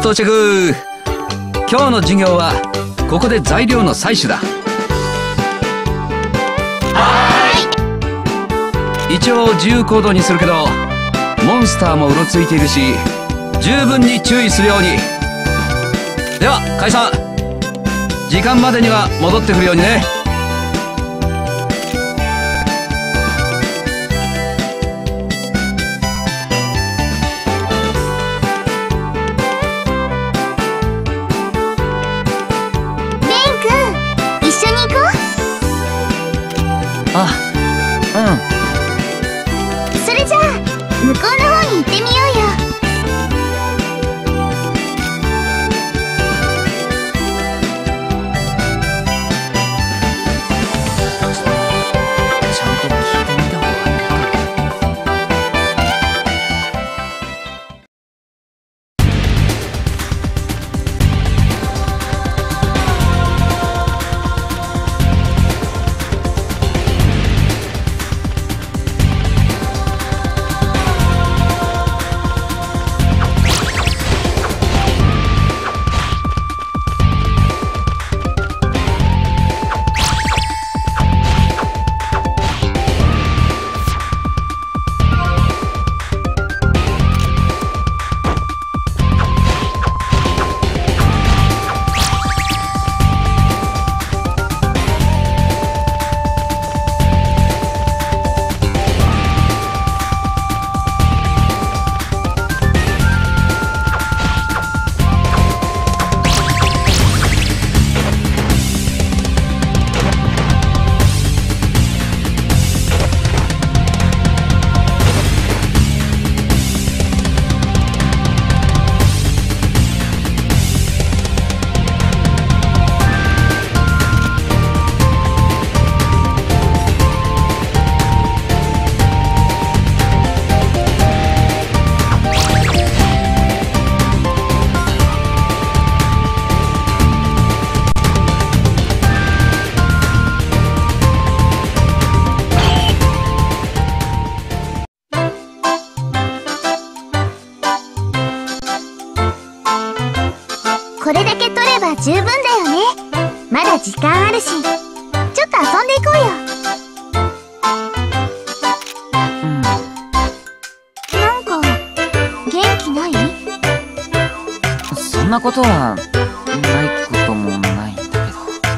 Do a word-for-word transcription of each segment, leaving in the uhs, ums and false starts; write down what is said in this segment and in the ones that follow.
到着。今日の授業はここで材料の採取だ。はーい。一応自由行動にするけど、モンスターもうろついているし、十分に注意するように。では解散。時間までには戻ってくるようにね。 あ、うん。それじゃあ向こうの方に行ってみようよ。 ちゃんと聞いてみた方がいいか。 これだけ取れば十分だよね。まだ時間あるし、ちょっと遊んでいこうよ。 うん。 なんか元気ない？ そんなことはないこともないんだけど。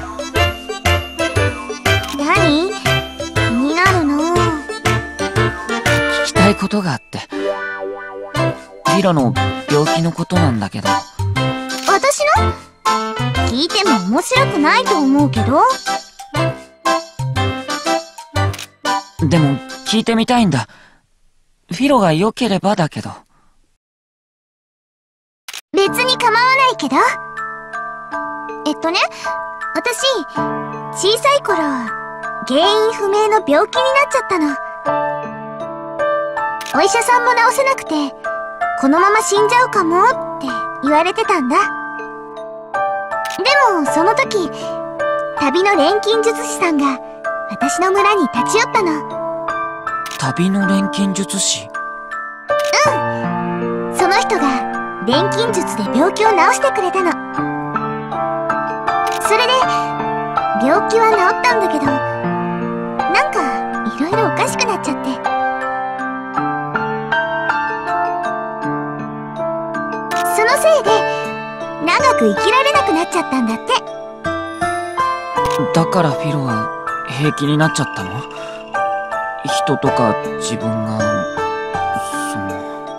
何？気になるの。 聞きたいことがあって。ヒロの病気のことなんだけど。 私の？聞いても面白くないと思うけど。 でも聞いてみたいんだ。フィロが良ければだけど。 別に構わないけど。えっとね、私小さい頃原因不明の病気になっちゃったの。お医者さんも治せなくて、このまま死んじゃうかもって言われてたんだ。でもその時、旅の錬金術師さんが私の村に立ち寄ったの。 旅の錬金術師？ うん。その人が錬金術で病気を治してくれたの。それで病気は治ったんだけど、なんかいろいろおかしくなっちゃって。そのせいで長く生きられなくなっちゃったんだって。 だからフィロは平気になっちゃったの？人とか自分が、その…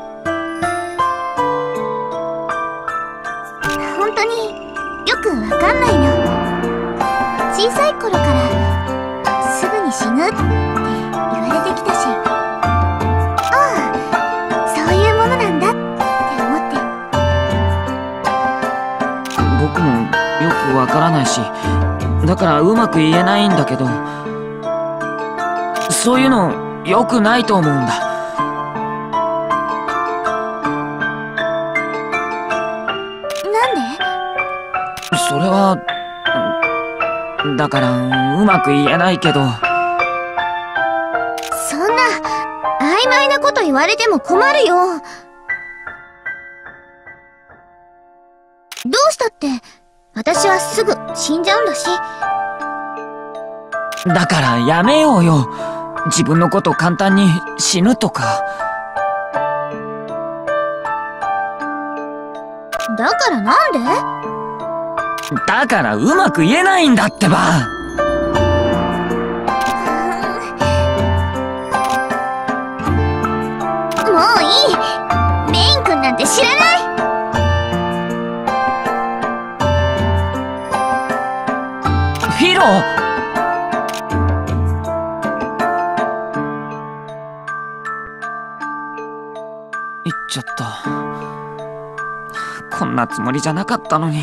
本当によくわかんないの。小さい頃からすぐに死ぬって言われてきたし、ああ、そういうものなんだって思って。 僕もよくわからないし、だからうまく言えないんだけど、そういうの良くないと思うんだ。 なんで？ それは、だからうまく言えないけど。 そんな曖昧なこと言われても困るよ。 って私はすぐ死んじゃうんだし。 だからやめようよ。自分のこと簡単に死ぬとか。 だからなんで？ だからうまく言えないんだってば。 もういい。メイン君なんて知らない。 フィロ。言っちゃった。こんなつもりじゃなかったのに。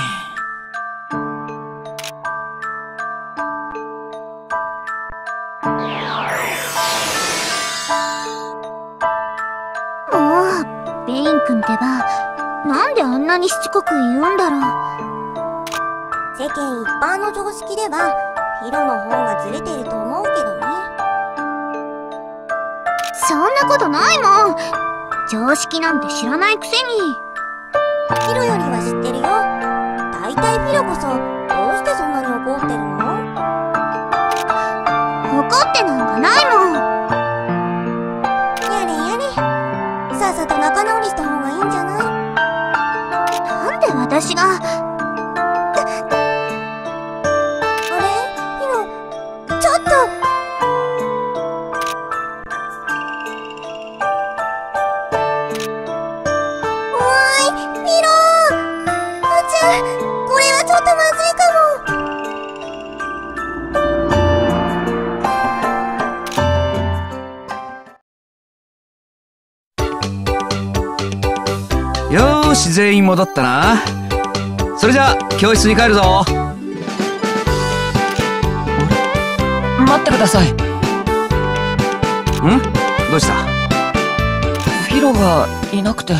もうベイン君ってばなんであんなにしつこく言うんだろう。 世間一般の常識ではヒロの方がずれてると思うけどね。 そんなことないもん。常識なんて知らないくせに。 ヒロよりは知ってるよ。だいたいフィロこそどうしてそんなに怒ってるの？ 怒ってなんかないもん。 やれやれ、さっさと仲直りした方がいいんじゃない？ なんで私が。 あれ？ヒロ、ちょっと。これはちょっとまずいかも。よーし、全員戻ったな。それじゃあ教室に帰るぞ。 待ってください。ん？ どうした？ フィロがいなくて。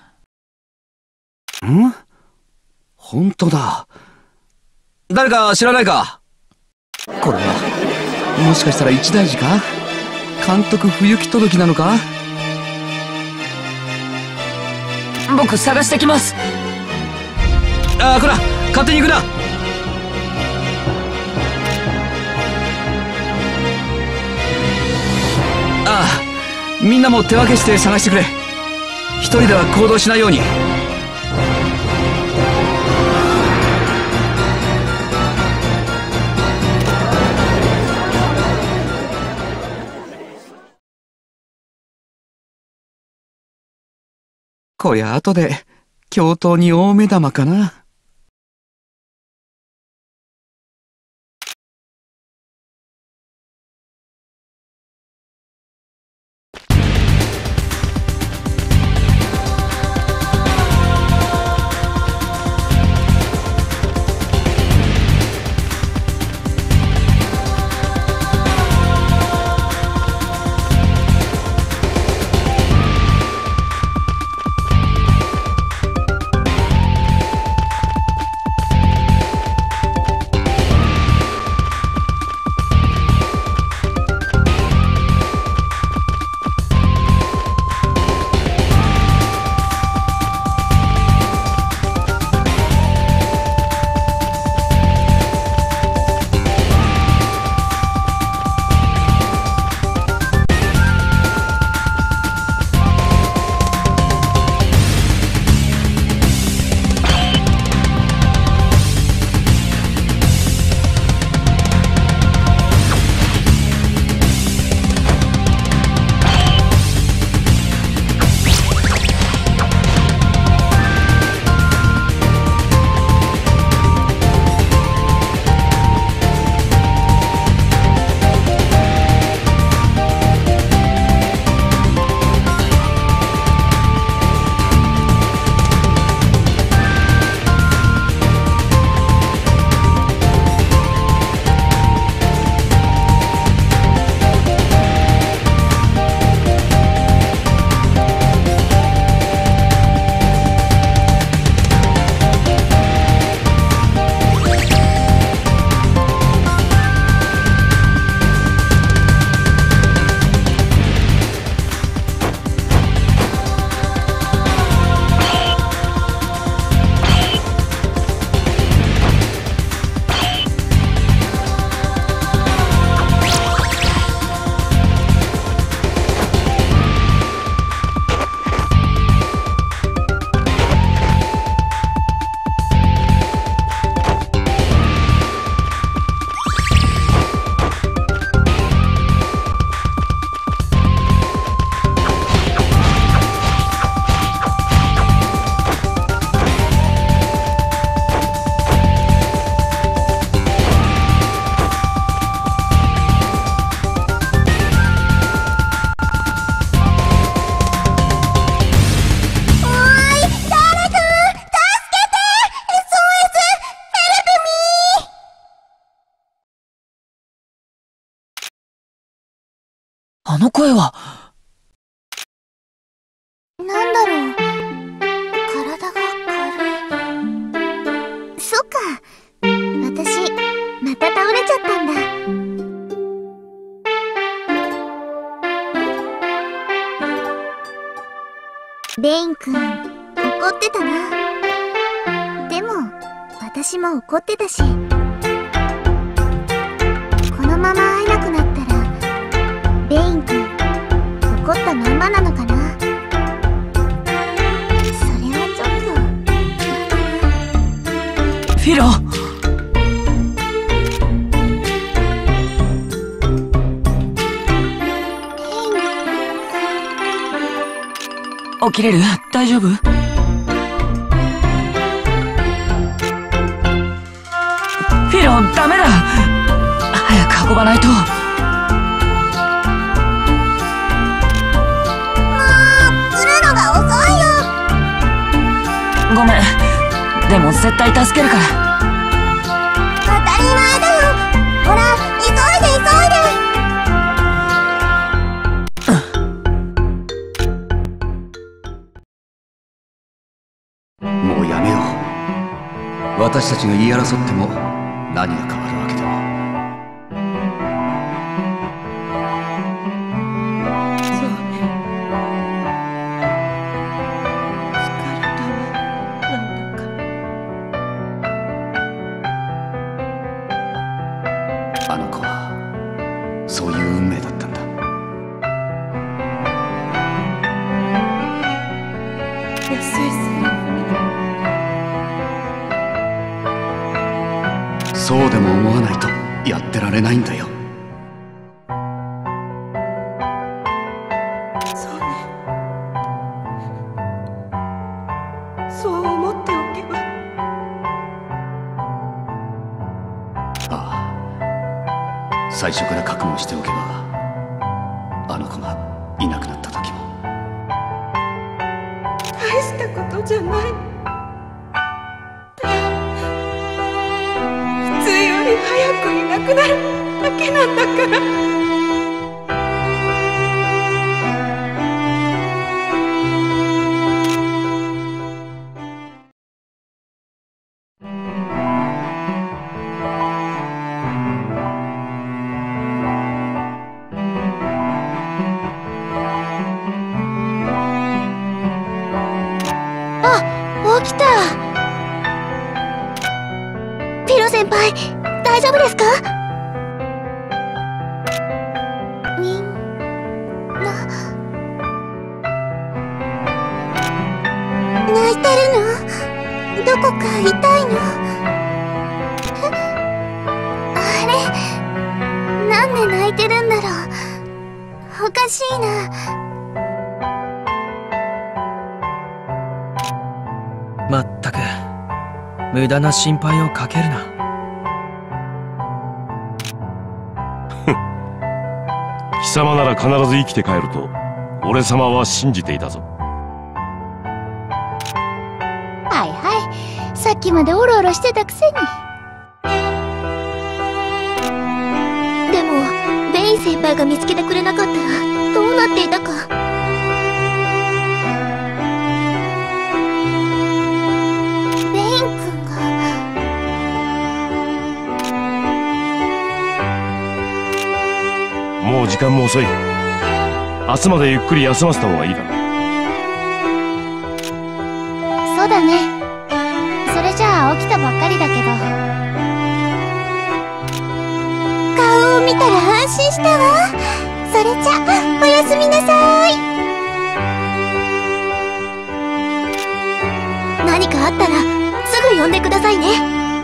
ん？本当だ。誰か知らないか？これはもしかしたら一大事か？監督不行き届きなのか？ 僕探してきます。 ああ、こら勝手に行くな。ああ、みんなも手分けして探してくれ。一人では行動しないように。こりゃ後で教頭に大目玉かな。 あの声は。 なんだろう。体が軽い。そっか。私、また倒れちゃったんだ。ベインくん、怒ってたな。でも、私も怒ってたし。このまま会えなくなったら、ベインくん、怒ったまんまなのかな。それはちょっと。 フィロ。起きれる？大丈夫？フィロ、ダメだ！早く運ばないと。もう、来るのが遅いよ。 ごめん。でも絶対助けるから。 当たり前だよ。ほら、急いで急いで。 もうやめよう。私たちが言い争っても何が変わるわけでも。 そうね。疲れたわ。なんだか。 あの子はそういう運命だったんだ。 優しさよ。 そうでも思わないとやってられないんだよ。 そうね。そう思っておけば。 ああ、最初から覚悟しておけば、あの子がいなくなった時も。 大したことじゃない。普通より早くいなくなるだけなんだから。 起きた。ピロ先輩、大丈夫ですか？みんな泣いてるの？どこか痛いの？あれ、なんで泣いてるんだろう。おかしいな。 まったく無駄な心配をかけるな。 貴様なら必ず生きて帰ると俺様は信じていたぞ。 はいはい、さっきまでオロオロしてたくせに。でもベイン先輩が見つけてくれなかったらどうなっていたか。ベイン君が。 もう時間も遅い。明日までゆっくり休ませた方がいいだろう。 そうだね。それじゃあ起きたばっかりだけど、顔を見たら安心したわ。それじゃおやすみなさい。何かあったらすぐ呼んでくださいね。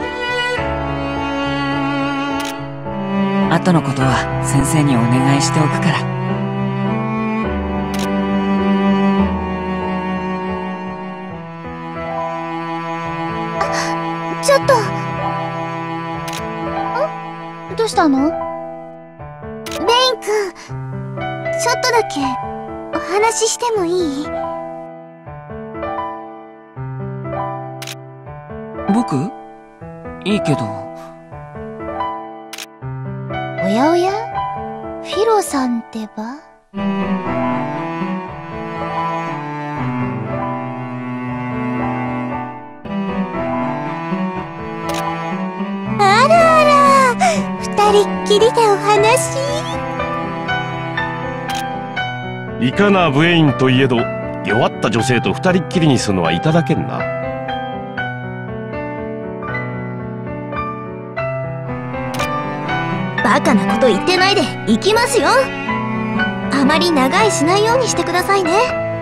後のことは先生にお願いしておくから。 ちょっと。ん？どうしたの？ベイン君、ちょっとだけお話ししてもいい？ 僕？いいけど。 おやおや？フィロさんってば？ あらあら、二人っきりでお話。 いかなブエインといえど弱った女性と二人っきりにするのはいただけんな。 バカなこと言ってないで行きますよ。あまり長居しないようにしてくださいね。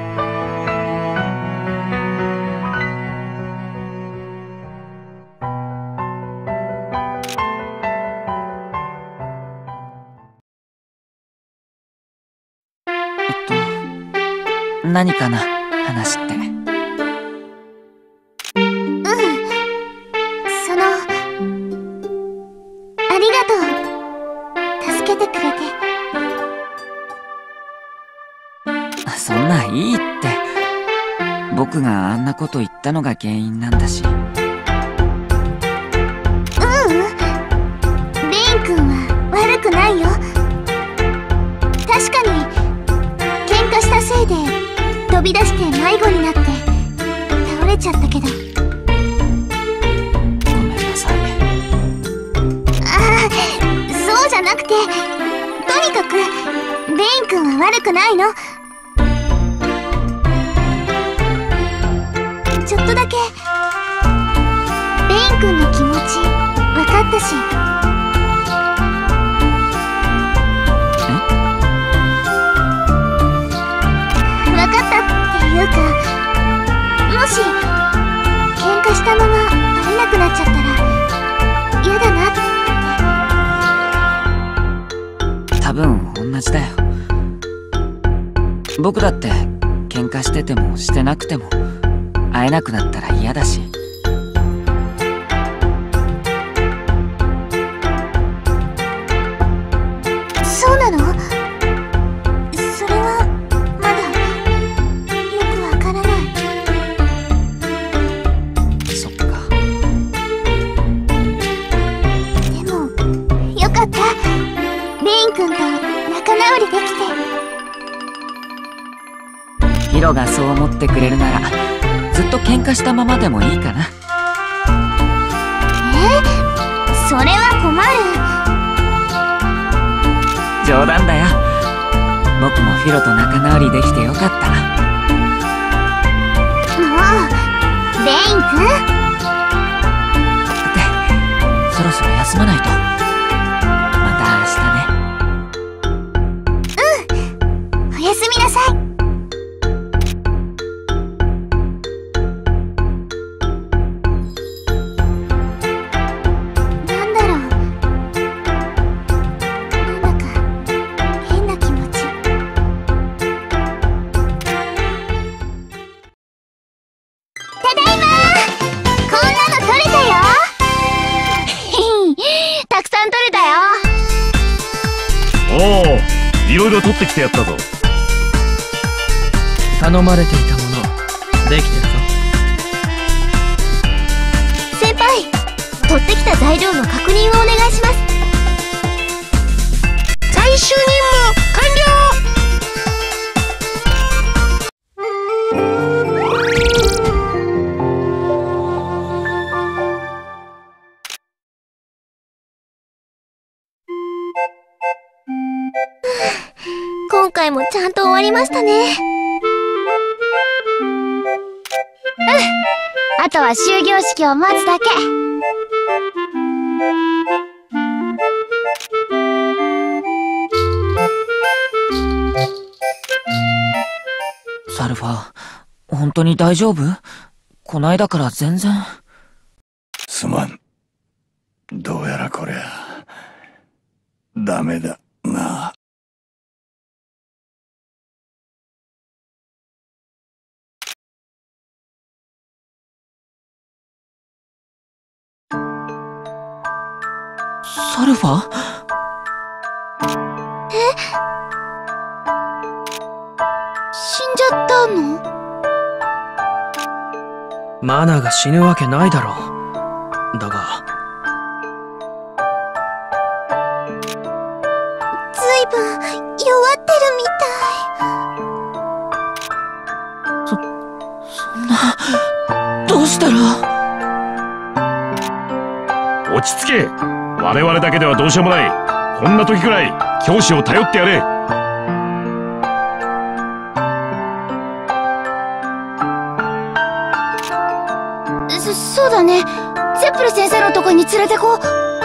何かな、話って。 うん。その、ありがとう。助けてくれて。 そんなんいいって。僕があんなこと言ったのが原因なんだし。 ううん。レイン君は悪くないよ。確かに、喧嘩したせいで、飛び出して迷子になって倒れちゃったけど。 ごめんなさい。 ああ、そうじゃなくて、とにかくレイン君は悪くないの。ちょっとだけレイン君の気持ち分かったし。分かったっていうか、もし喧嘩したまま会えなくなっちゃったら嫌だなって。 多分同じだよ。僕だって喧嘩しててもしてなくても会えなくなったら嫌だし。 そうなの？それはまだよくわからない。 そっか。 でもよかった。レイン君と仲直りできて。 ヒロがそう思ってくれるならずっと喧嘩したままでもいいかな。 え？それは困る。 冗談だよ。僕もヒロと仲直りできてよかった。 もうレイン君。 で、そろそろ休まないと。また明日ね。 おやすみなさい。なんだろう、なんだか変な気持ち。ただいまー。こんなの撮れたよ。たくさん撮れたよ。 おお、いろいろ取ってきてやったぞ。 頼まれていたものできてるぞ。 先輩、取ってきた材料の確認をお願いします。最終任務完了。今回もちゃんと終わりましたね。うん、あとは終業式を待つだけ。 サルファ、本当に大丈夫？こないだから全然。 すまん。どうやらこりゃダメだな。 サルファ？ え？死んじゃったの？ マナが死ぬわけないだろう。だがずいぶん弱ってるみたい。 そ、そんな、どうしたら。 落ち着け。我々だけではどうしようもない。こんな時くらい教師を頼ってやれ。 そ、そうだね。ゼップル先生のとこに連れてこう。